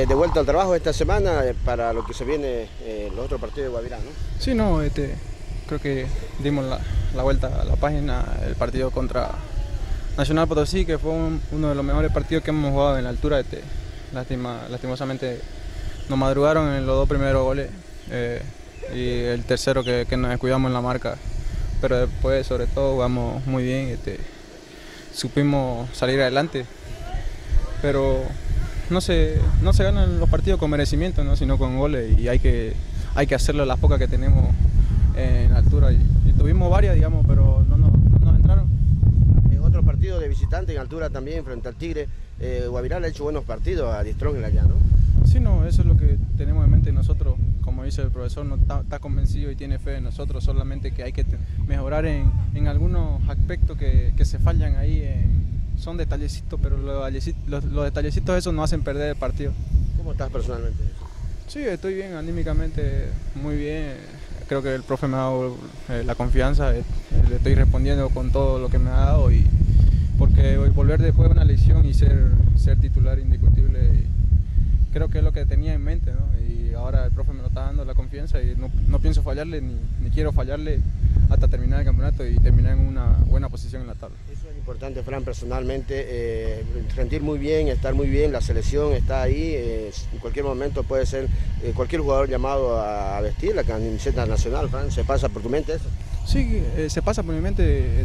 de vuelta al trabajo esta semana para lo que se viene los otros partidos de Guavirá, ¿no? Sí, no, creo que dimos la vuelta a la página, el partido contra Nacional Potosí, que fue uno de los mejores partidos que hemos jugado en la altura. Lastimosamente nos madrugaron en los dos primeros goles y el tercero que nos descuidamos en la marca, pero después sobre todo jugamos muy bien, supimos salir adelante, pero no se ganan los partidos con merecimiento, ¿no? Sino con goles, y hay que hacerlo las pocas que tenemos en altura, y tuvimos varias, digamos, pero no nos entraron. En otro partido de visitante en altura también frente al Tigre, Guavirá le ha hecho buenos partidos a Diestrongen allá, ¿no? Sí, no, eso es lo que tenemos en mente nosotros. Como dice el profesor, no está convencido y tiene fe en nosotros, solamente que hay que mejorar en algunos aspectos que se fallan ahí. Son detallecitos, pero los detallecitos esos nos hacen perder el partido. ¿Cómo estás personalmente? Sí, estoy bien, anímicamente muy bien. Creo que el profe me ha dado la confianza, le estoy respondiendo con todo lo que me ha dado, porque volver después de una lesión y ser titular indiscutible, creo que es lo que tenía en mente, ¿no? Y ahora el profe me lo está dando la confianza y no pienso fallarle, ni quiero fallarle hasta terminar el campeonato y terminar en una buena posición en la tabla. Eso es importante, Fran, personalmente, rendir muy bien, estar muy bien, la selección está ahí, en cualquier momento puede ser cualquier jugador llamado a vestir la camiseta nacional. Fran, ¿se pasa por tu mente eso? Sí, se pasa por mi mente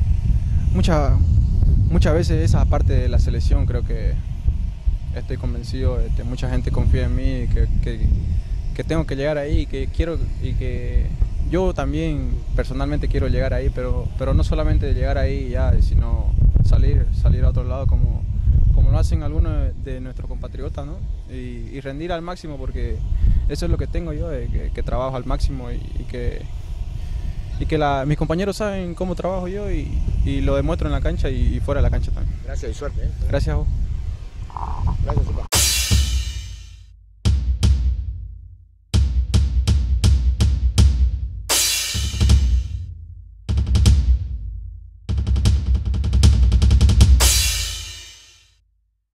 muchas veces esa parte de la selección. Creo que estoy convencido, mucha gente confía en mí, que tengo que llegar ahí, que quiero, y que yo también personalmente quiero llegar ahí, pero no solamente llegar ahí ya, sino salir a otro lado como lo hacen algunos de nuestros compatriotas, ¿no? Y rendir al máximo, porque eso es lo que tengo yo, que trabajo al máximo, y que mis compañeros saben cómo trabajo yo, y lo demuestro en la cancha y fuera de la cancha también. Gracias y suerte. Gracias a vos. Gracias, Zucca.